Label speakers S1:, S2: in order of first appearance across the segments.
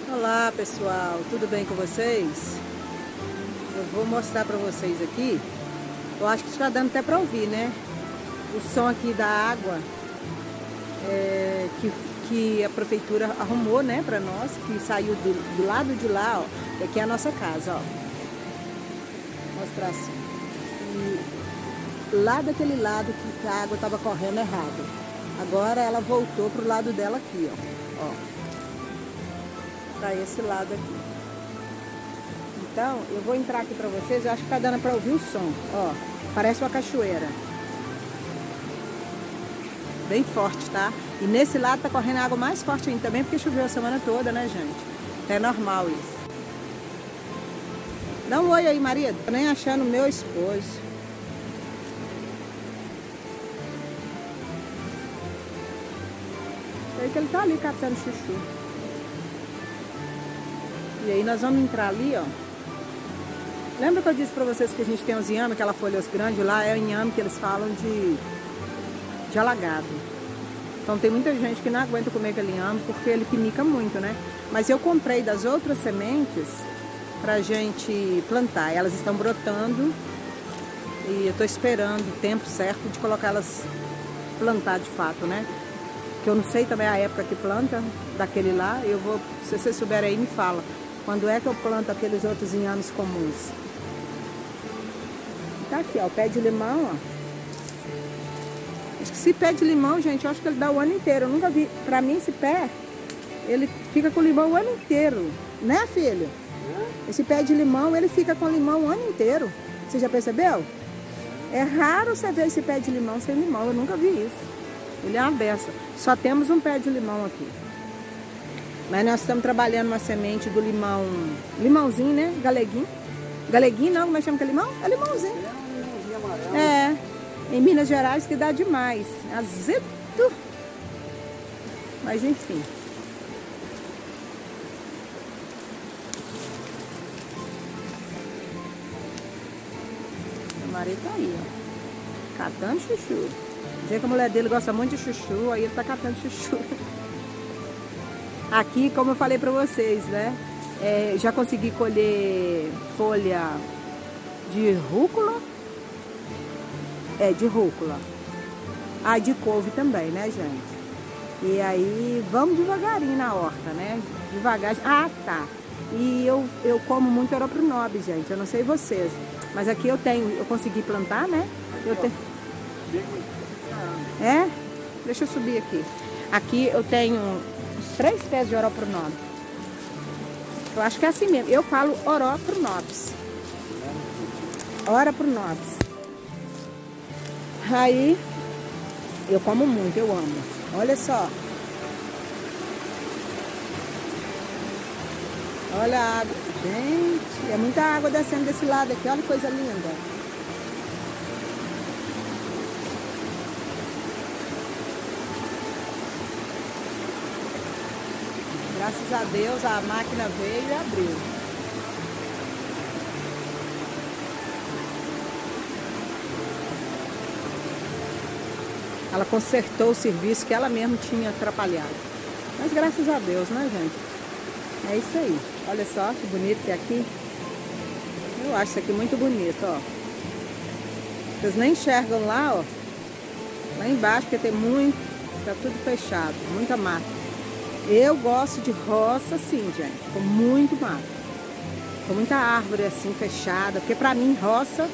S1: Olá pessoal, tudo bem com vocês? Eu vou mostrar para vocês aqui. Eu acho que está dando até para ouvir, né? O som aqui da água que a prefeitura arrumou, né, para nós, que saiu do lado de lá, ó, que aqui é a nossa casa, ó. Vou mostrar assim. E lá daquele lado que a água estava correndo errado. Agora ela voltou pro lado dela aqui, ó. Para esse lado aqui. Então, eu vou entrar aqui para vocês. Eu acho que tá dando para ouvir o som, ó. Parece uma cachoeira. Bem forte, tá? E nesse lado tá correndo água mais forte ainda também, porque choveu a semana toda, né, gente? É normal isso. Dá um oi aí, marido. Tô nem achando meu esposo. Sei que ele tá ali catando chuchu. E aí nós vamos entrar ali, ó. Lembra que eu disse pra vocês que a gente tem os inhame, aquela folhas grandes lá, é o inhame que eles falam de alagado. Então tem muita gente que não aguenta comer aquele inhame porque ele pinica muito, né? Mas eu comprei das outras sementes pra gente plantar. Elas estão brotando e eu tô esperando o tempo certo de colocar elas plantar de fato, né? Que eu não sei também a época que planta daquele lá. Eu vou, se vocês souberem aí, me fala. Quando é que eu planto aqueles outros inhames comuns? Tá aqui, ó, o pé de limão, ó. Acho que esse pé de limão, gente, eu acho que ele dá o ano inteiro. Eu nunca vi. Pra mim, esse pé, ele fica com limão o ano inteiro. Né, filho? Esse pé de limão, ele fica com limão o ano inteiro. Você já percebeu? É raro você ver esse pé de limão sem limão. Eu nunca vi isso. Ele é uma beça. Só temos um pé de limão aqui. Mas nós estamos trabalhando uma semente do limão. Limãozinho, né? Galeguinho. Galeguinho não, como é que chama que é limão? É limãozinho. É. Em Minas Gerais que dá demais. Azedo. Mas enfim. Meu marido tá aí, ó. Catando chuchu. Dizer que a mulher dele gosta muito de chuchu, aí ele tá catando chuchu. Aqui, como eu falei pra vocês, né? Já consegui colher folha de rúcula. De rúcula. Ah, de couve também, né, gente? E aí, vamos devagarinho na horta, né? Devagar. Ah, tá. E eu como muito Oropronobis, gente. Eu não sei vocês. Mas aqui eu consegui plantar, né? Eu tenho... Deixa eu subir aqui. Aqui eu tenho uns 3 pés de Oropronobis. Eu acho que é assim mesmo. Eu falo Oropronobis. Oropronobis. Aí, eu como muito, eu amo. Olha só. Olha a água. Gente, é muita água descendo desse lado aqui. Olha que coisa linda. Graças a Deus a máquina veio e abriu. Ela consertou o serviço que ela mesma tinha atrapalhado. Mas graças a Deus, né, gente? É isso aí. Olha só que bonito que é aqui. Eu acho isso aqui muito bonito, ó. Vocês nem enxergam lá, ó. Lá embaixo, porque tem muito... Tá tudo fechado, muita mata. Eu gosto de roça assim, gente. Com muito mato. Com muita árvore assim, fechada. Porque pra mim, roça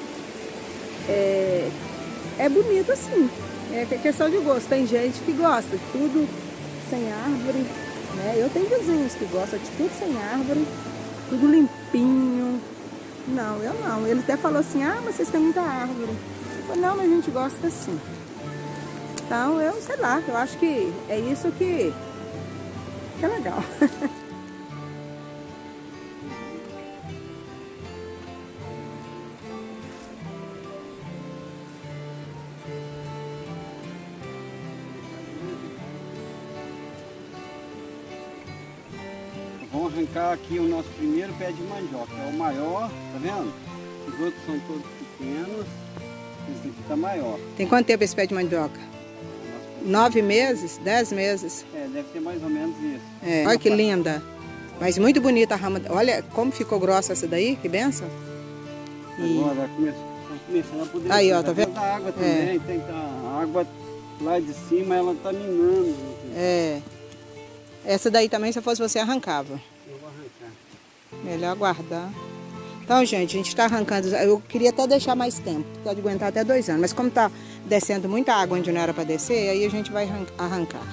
S1: é bonito assim. É questão de gosto. Tem gente que gosta de tudo sem árvore, né? Eu tenho vizinhos que gostam de tudo sem árvore, tudo limpinho. Não, eu não. Ele até falou assim, ah, mas vocês têm muita árvore. Eu falei, não, mas a gente gosta assim. Então, eu sei lá, eu acho que é isso que é legal.
S2: Vamos arrancar aqui o nosso primeiro pé de mandioca. É o maior, tá vendo? Os outros são todos pequenos. Esse aqui tá maior.
S1: Tem quanto tempo esse pé de mandioca? 9 meses? 10 meses?
S2: É, deve ter mais ou menos isso.
S1: É. Olha que linda. Mas muito bonita a rama. Olha como ficou grossa essa daí, que benção.
S2: Agora começando a poder.
S1: Aí, ó, tá vendo?
S2: A água também, tem a água lá de cima, ela tá minando.
S1: É. Essa daí também, se eu fosse você, arrancava.
S2: Eu vou arrancar.
S1: Melhor guardar. Então, gente, a gente tá arrancando. Eu queria até deixar mais tempo, pode aguentar até 2 anos. Mas como tá descendo muita água onde não era para descer, aí a gente vai arrancar.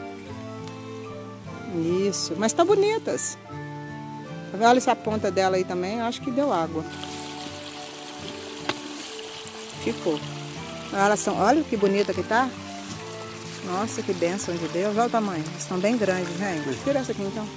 S1: Isso, mas tá bonitas. Olha essa ponta dela aí também, eu acho que deu água. Ficou. Elas são, olha que bonita que tá. Nossa, que bênção de Deus. Olha o tamanho. Elas estão bem grandes, gente. Tira essa aqui então.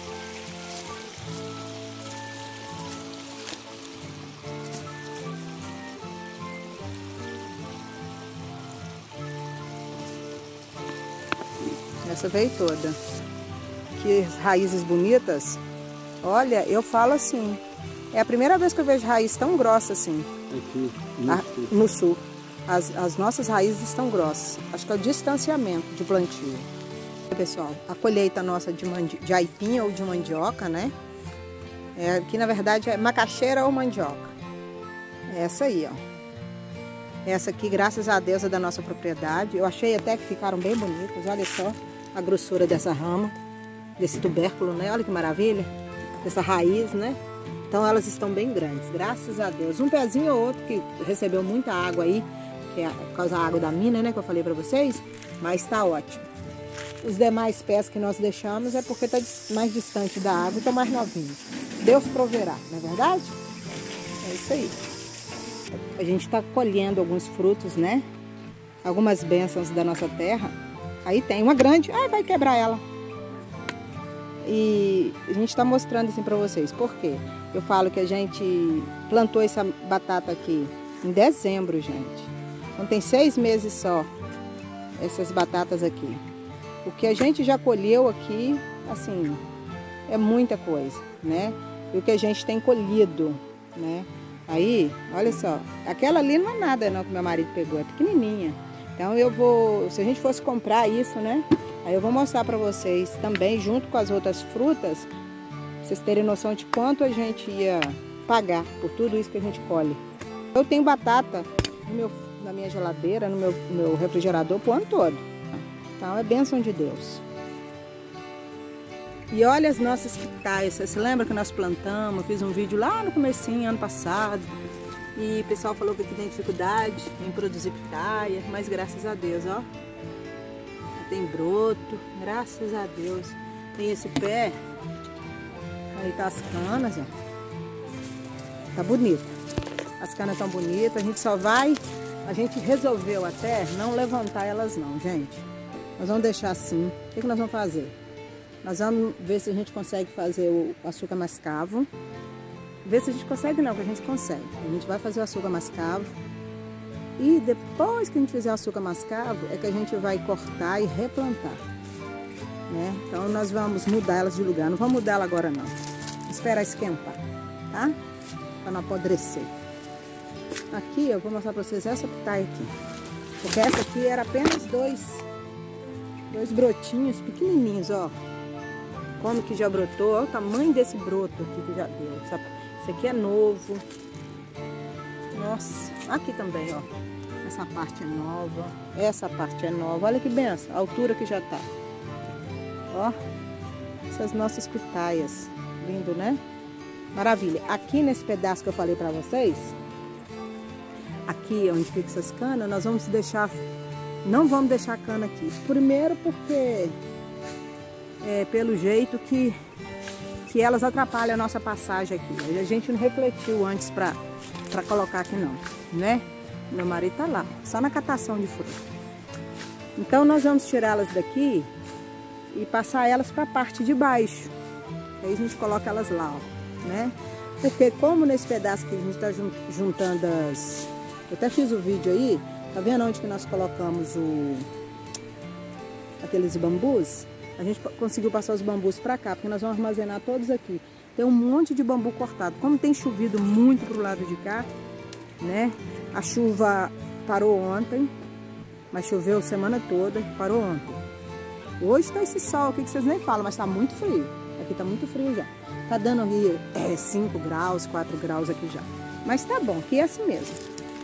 S1: Essa veio toda. Que raízes bonitas. Olha, eu falo assim. É a primeira vez que eu vejo raiz tão grossa assim.
S2: Aqui,
S1: no sul. As nossas raízes estão grossas. Acho que é o distanciamento de plantio. Pessoal, a colheita nossa de aipim ou de mandioca, né? Aqui na verdade é macaxeira ou mandioca. Essa aí, ó. Essa aqui, graças a Deus, é da nossa propriedade. Eu achei até que ficaram bem bonitas. Olha só a grossura dessa rama, desse tubérculo, né? Olha que maravilha. Dessa raiz, né? Então elas estão bem grandes, graças a Deus. Um pezinho ou outro que recebeu muita água aí, que é por causa da água da mina, né? Que eu falei pra vocês. Mas tá ótimo. Os demais pés que nós deixamos é porque tá mais distante da água e estão mais novinhos. Deus proverá, não é verdade? É isso aí. A gente tá colhendo alguns frutos, né? Algumas bênçãos da nossa terra. Aí tem uma grande. Ai, vai quebrar ela. E a gente está mostrando assim para vocês. Por quê? Eu falo que a gente plantou essa batata aqui em dezembro, gente. Então tem 6 meses só essas batatas aqui. O que a gente já colheu aqui, assim, é muita coisa, né? E o que a gente tem colhido, né? Aí, olha só, aquela ali não é nada não que meu marido pegou, é pequenininha. Então eu vou, se a gente fosse comprar isso, né? Aí eu vou mostrar para vocês também, junto com as outras frutas, pra vocês terem noção de quanto a gente ia pagar por tudo isso que a gente colhe. Eu tenho batata na minha geladeira, no meu refrigerador pro ano todo. Então é bênção de Deus. E olha as nossas pitaias. Você se lembra que nós plantamos? Eu fiz um vídeo lá no comecinho, ano passado. E o pessoal falou que aqui tem dificuldade em produzir pitaia. Mas graças a Deus, ó. Tem broto, graças a Deus. Tem esse pé. Aí tá as canas, ó. Tá bonito. As canas estão bonitas. A gente só vai... A gente resolveu até não levantar elas não, gente. Nós vamos deixar assim. O que nós vamos fazer? Nós vamos ver se a gente consegue fazer o açúcar mascavo. Ver se a gente consegue não, que a gente consegue. A gente vai fazer o açúcar mascavo. E depois que a gente fizer o açúcar mascavo, é que a gente vai cortar e replantar. Né? Então nós vamos mudar elas de lugar. Não vamos mudar ela agora não. Esperar esquentar, tá? Para não apodrecer. Aqui eu vou mostrar para vocês essa pitaia aqui. Porque essa aqui era apenas dois brotinhos pequenininhos, ó. Como que já brotou, olha o tamanho desse broto aqui que já deu. Esse aqui é novo. Nossa, aqui também, ó. Essa parte é nova, essa parte é nova. Olha que benção, a altura que já tá. Ó, essas nossas pitaias. Lindo, né? Maravilha. Aqui nesse pedaço que eu falei pra vocês, aqui onde fica essas canas, nós vamos deixar... Não vamos deixar a cana aqui. Primeiro porque pelo jeito que elas atrapalham a nossa passagem aqui. A gente não refletiu antes para colocar aqui não, né? Meu marido tá lá, só na catação de fruta. Então nós vamos tirá-las daqui e passar elas para a parte de baixo. Aí a gente coloca elas lá, ó, né? Porque como nesse pedaço que a gente tá juntando as... Eu até fiz o vídeo aí. Tá vendo onde que nós colocamos aqueles bambus? A gente conseguiu passar os bambus pra cá, porque nós vamos armazenar todos aqui. Tem um monte de bambu cortado. Como tem chovido muito pro lado de cá, né? A chuva parou ontem, mas choveu a semana toda, parou ontem. Hoje tá esse sol aqui que vocês nem falam, mas tá muito frio. Aqui tá muito frio já. Tá dando ali 5 graus, 4 graus aqui já. Mas tá bom, aqui é assim mesmo.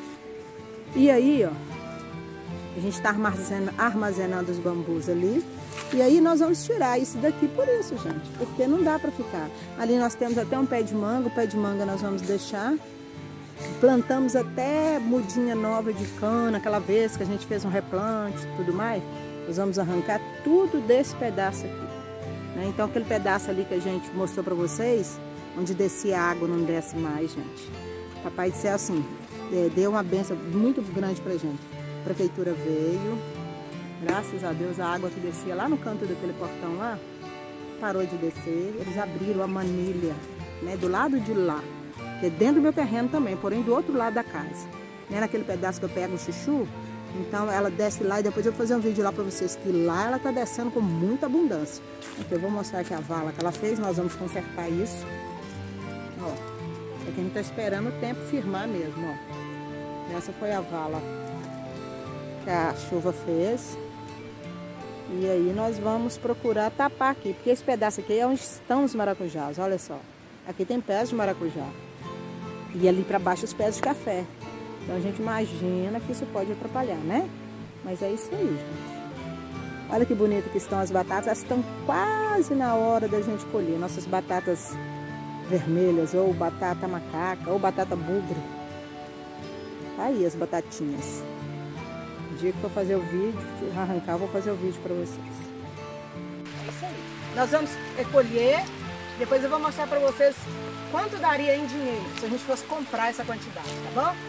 S1: E aí, ó, a gente tá armazenando os bambus ali. E aí nós vamos tirar isso daqui por isso, gente. Porque não dá pra ficar. Ali nós temos até um pé de manga. O pé de manga nós vamos deixar. Plantamos até mudinha nova de cana, aquela vez que a gente fez um replante e tudo mais. Nós vamos arrancar tudo desse pedaço aqui, né? Então aquele pedaço ali que a gente mostrou pra vocês, onde descia a água, não desce mais, gente. Papai do céu, assim, deu uma benção muito grande pra gente. A prefeitura veio, graças a Deus, a água que descia lá no canto daquele portão lá, parou de descer. Eles abriram a manilha, né, do lado de lá, que é dentro do meu terreno também, porém do outro lado da casa, né, naquele pedaço que eu pego o chuchu. Então ela desce lá e depois eu vou fazer um vídeo lá pra vocês, que lá ela tá descendo com muita abundância. Então eu vou mostrar aqui a vala que ela fez, nós vamos consertar isso. Ó, é que a gente tá esperando o tempo firmar mesmo, ó. Essa foi a vala que a chuva fez. E aí nós vamos procurar tapar aqui, porque esse pedaço aqui é onde estão os maracujás, olha só. Aqui tem pés de maracujá. E ali para baixo os pés de café. Então a gente imagina que isso pode atrapalhar, né? Mas é isso aí, gente. Olha que bonito que estão as batatas. Elas estão quase na hora da gente colher. Nossas batatas vermelhas, ou batata macaca, ou batata bugre. Aí as batatinhas. No dia que eu fazer o vídeo, arrancar, eu vou fazer o vídeo para vocês. É isso aí. Nós vamos colher. Depois eu vou mostrar para vocês quanto daria em dinheiro se a gente fosse comprar essa quantidade, tá bom?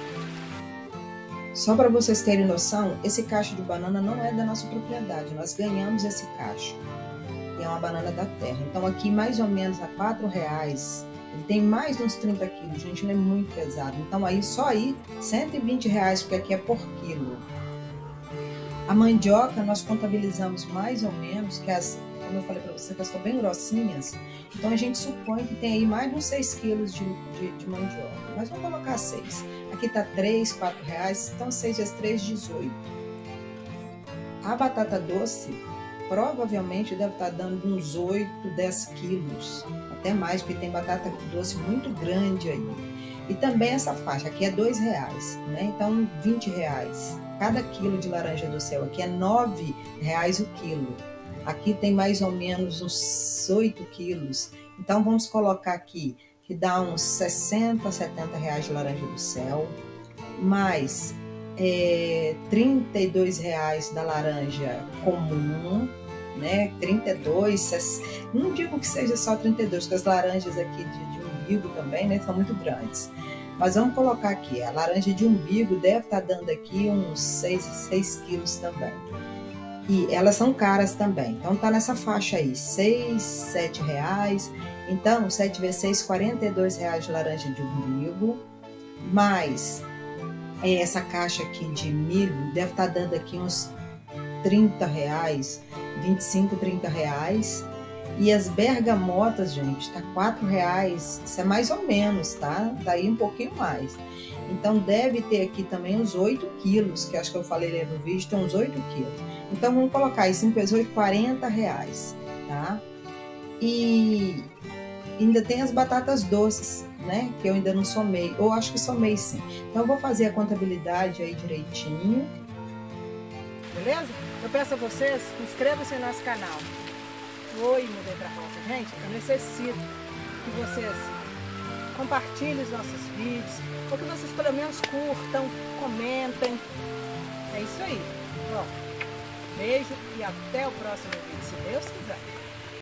S1: Só para vocês terem noção, esse cacho de banana não é da nossa propriedade. Nós ganhamos esse cacho. E é uma banana da terra. Então aqui mais ou menos a R$4. Ele tem mais de uns 30 quilos, gente, ele é muito pesado. Então aí, só aí, R$120, porque aqui é por quilo. A mandioca nós contabilizamos mais ou menos, que como eu falei para você, que elas estão bem grossinhas. Então a gente supõe que tem aí mais de uns 6 quilos de mandioca. Mas vamos colocar 6. Aqui tá R$3, R$4, então 6 vezes 3, 18. A batata doce provavelmente deve estar dando uns 8, 10 quilos. Até mais, porque tem batata doce muito grande aí. E também essa faixa, aqui é R$2, né? Então R$20. Cada quilo de laranja do céu aqui é R$9 o quilo. Aqui tem mais ou menos uns 8 quilos. Então vamos colocar aqui que dá uns R$60, R$70 de laranja do céu. Mais R$32 da laranja comum, né? 32, não digo que seja só 32, porque as laranjas aqui de umbigo também, né, são muito grandes. Mas vamos colocar aqui, a laranja de umbigo deve estar dando aqui uns 6 quilos também. E elas são caras também, então tá nessa faixa aí, R$6, R$7. Então, 7 vezes 6, R$42 de laranja de umbigo. Mais essa caixa aqui de milho, deve estar dando aqui uns R$30, 25, R$30. E as bergamotas, gente, tá R$4. Isso é mais ou menos, tá? Daí um pouquinho mais. Então deve ter aqui também uns 8 quilos, que acho que eu falei ali no vídeo, tem uns 8 quilos. Então vamos colocar aí 5 vezes 8, R$40, tá? E ainda tem as batatas doces, né? Que eu ainda não somei, ou acho que somei sim. Então eu vou fazer a contabilidade aí direitinho. Beleza? Eu peço a vocês, inscrevam-se no nosso canal. Oi, mudei pra roça. Gente, eu necessito que vocês compartilhem os nossos vídeos, ou que vocês pelo menos curtam, comentem. É isso aí. Bom, beijo e até o próximo vídeo, se Deus quiser.